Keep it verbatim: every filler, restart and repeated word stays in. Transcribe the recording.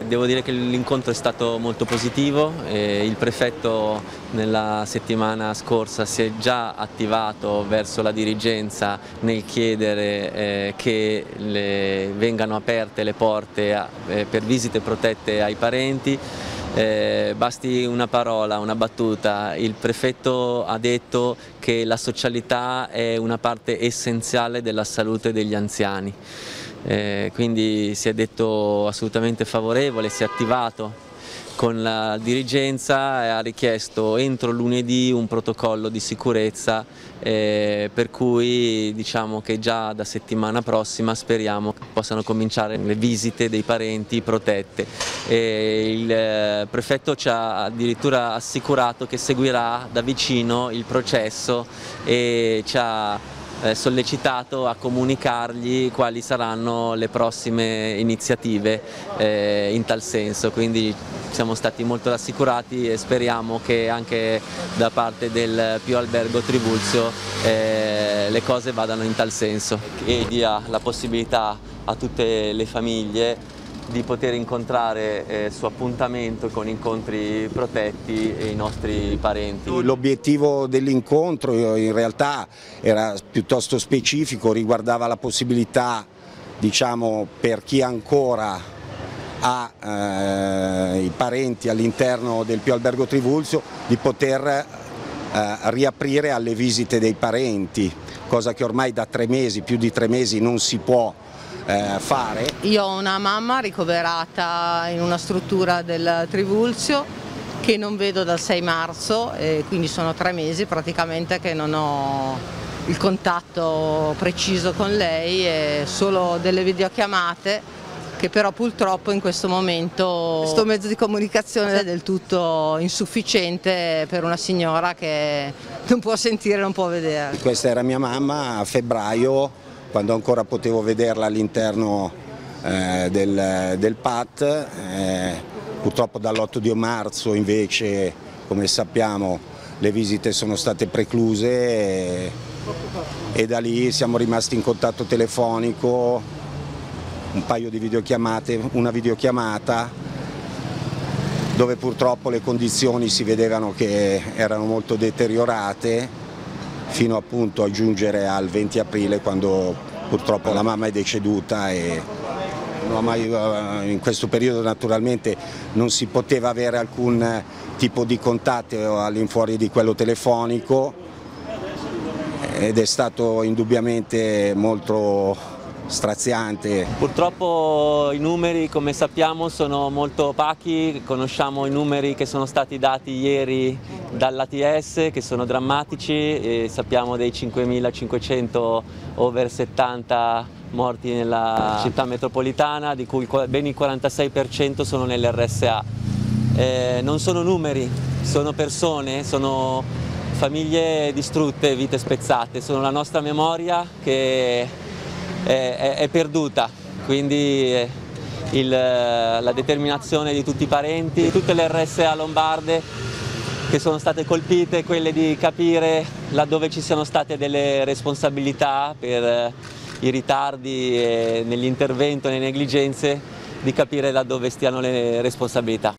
Devo dire che l'incontro è stato molto positivo, e il prefetto nella settimana scorsa si è già attivato verso la dirigenza nel chiedere eh, che le, vengano aperte le porte a, eh, per visite protette ai parenti. Eh, basti una parola, una battuta, il prefetto ha detto che la socialità è una parte essenziale della salute degli anziani. Eh, quindi si è detto assolutamente favorevole, si è attivato con la dirigenza e ha richiesto entro lunedì un protocollo di sicurezza, eh, per cui diciamo che già da settimana prossima speriamo che possano cominciare le visite dei parenti protette. E il prefetto ci ha addirittura assicurato che seguirà da vicino il processo e ci ha sollecitato a comunicargli quali saranno le prossime iniziative eh, in tal senso, quindi siamo stati molto rassicurati e speriamo che anche da parte del Pio Albergo Trivulzio eh, le cose vadano in tal senso e dia la possibilità a tutte le famiglie di poter incontrare eh, su appuntamento con incontri protetti i nostri parenti. L'obiettivo dell'incontro in realtà era piuttosto specifico, riguardava la possibilità, diciamo, per chi ancora ha eh, i parenti all'interno del Pio Albergo Trivulzio di poter eh, riaprire alle visite dei parenti, cosa che ormai da tre mesi, più di tre mesi non si può Eh, fare. Io ho una mamma ricoverata in una struttura del Trivulzio che non vedo dal sei marzo, e quindi sono tre mesi praticamente che non ho il contatto preciso con lei, e solo delle videochiamate, che però purtroppo in questo momento questo mezzo di comunicazione è del tutto insufficiente per una signora che non può sentire, non può vedere. Questa era mia mamma a febbraio, quando ancora potevo vederla all'interno eh, del, del P A T, eh, purtroppo dall'otto di marzo invece, come sappiamo, le visite sono state precluse e, e da lì siamo rimasti in contatto telefonico, un paio di videochiamate, una videochiamata dove purtroppo le condizioni si vedevano che erano molto deteriorate, fino appunto a giungere al venti aprile, quando purtroppo la mamma è deceduta e in questo periodo naturalmente non si poteva avere alcun tipo di contatto all'infuori di quello telefonico, ed è stato indubbiamente molto straziante. Purtroppo i numeri, come sappiamo, sono molto opachi, conosciamo i numeri che sono stati dati ieri dall'A T S, che sono drammatici, e sappiamo dei cinquemilacinquecento over settanta morti nella città metropolitana, di cui ben il quarantasei per cento sono nell'R S A. Eh, non sono numeri, sono persone, sono famiglie distrutte, vite spezzate, sono la nostra memoria che È, è, è perduta, quindi eh, il, la determinazione di tutti i parenti, di tutte le R S A lombarde che sono state colpite, quelle di capire laddove ci siano state delle responsabilità per eh, i ritardi eh, nell'intervento e le negligenze, di capire laddove stiano le responsabilità.